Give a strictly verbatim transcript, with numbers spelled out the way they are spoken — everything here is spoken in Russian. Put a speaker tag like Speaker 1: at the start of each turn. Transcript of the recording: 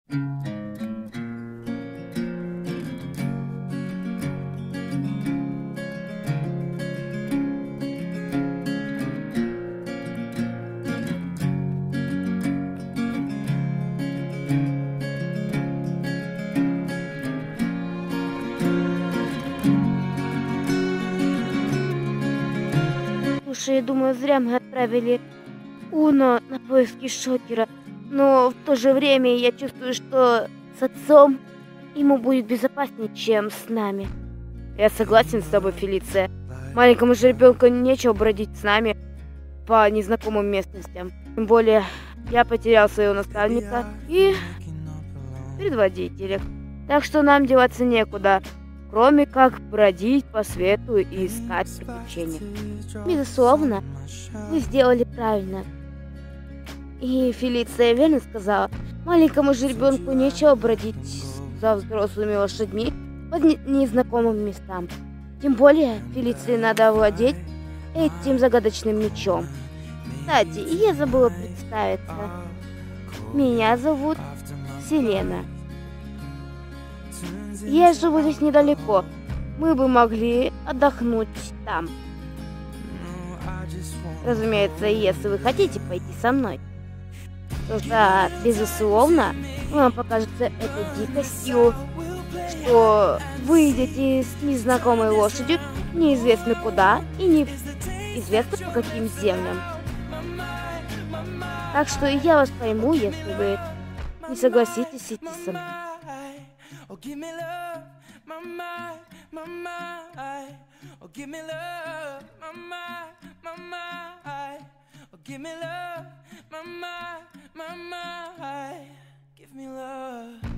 Speaker 1: Слушай, я думаю, зря мы отправили Уно на поиски Шокера. Но в то же время я чувствую, что с отцом ему будет безопаснее, чем с нами.
Speaker 2: Я согласен с тобой, Фелиция. Маленькому же ребенку нечего бродить с нами по незнакомым местностям. Тем более, я потерял своего наставника и предводителя. Так что нам деваться некуда, кроме как бродить по свету и искать приключения.
Speaker 1: Безусловно, вы сделали правильно. И Фелиция верно сказала, маленькому же ребенку нечего бродить за взрослыми лошадьми по незнакомым местам. Тем более, Фелиции надо овладеть этим загадочным мечом. Кстати, я забыла представиться. Меня зовут Селена. Я живу здесь недалеко. Мы бы могли отдохнуть там. Разумеется, если вы хотите пойти со мной. Потому что, безусловно, вам покажется это дикостью, что вы идете с незнакомой лошадью неизвестно куда и неизвестно по каким землям. Так что я вас пойму, если вы не согласитесь идти со мной.
Speaker 3: Oh, give me love, my mind, my mind. Oh, give me love, my mind, my mind. Oh, give me love, my mind, my mind. Give me love.